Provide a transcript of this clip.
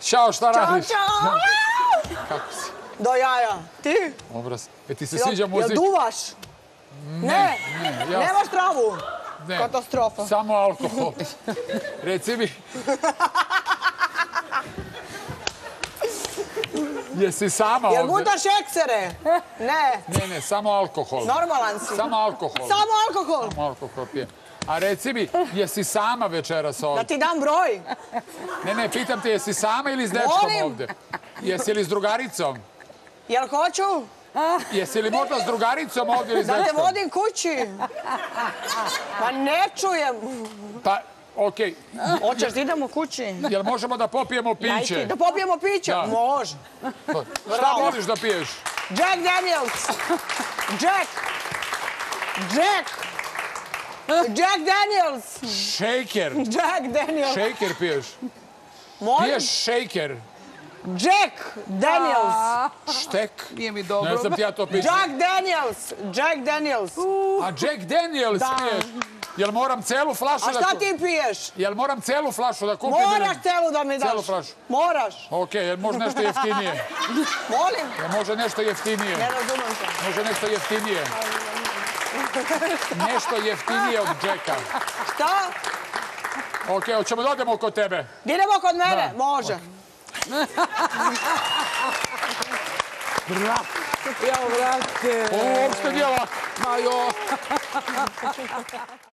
Ćao, šta radiš? Ćao! Kako si? Do jaja. Ti? Obraz. Ti se sviđa muzik? Jel duvaš? Ne. ja Nemaš travu? ne. Katastrofa. Samo alkohol. Reci mi... Jesi sama ovdje? Jel gutaš eksere? Ne. Ne, samo alkohol. Normalan si. Samo alkohol. Samo alkohol. Samo alkohol pijem. A reci mi, jesi sama večeras Da ovdje? ti dam broj. Ne, pitam te, jesi sama ili s dečkom Molim. ovdje? Jesi li s drugaricom? Jel hoću? Jesi li možda s drugaricom ovdje ili s Da te dečkom? vodim kući. Pa ne čujem. Pa, okej. Hoćeš da idemo kući? Jel možemo da popijemo piće? Da popijemo piće? Da. Može. Šta voliš da piješ? Jack Daniels. Jack. Jack Daniels. Shaker. Jack Daniels. Shaker piješ. Molim? Piješ shaker. Jack Daniels. Štek. Nije mi dobro. Ne znam ti ja to pišem. Jack Daniels. Jack Daniels. A Jack Daniels Da. piješ? Jel moram celu flašu A šta ti piješ? Jel moram celu flašu da kupim? Moraš celu da mi daš. Celu flašu. Moraš. Okej, jel može nešto jeftinije? Molim. Jel može nešto jeftinije? Ne razumem se. Može nešto jeftinije? Nešto jeftinije od Jacka. Šta? Okej, hoćemo da odemo kod tebe. Idemo kod mene? Da. Može. Bravo. Ja, vrate. Ovo uopšte nije lako. Ma jo.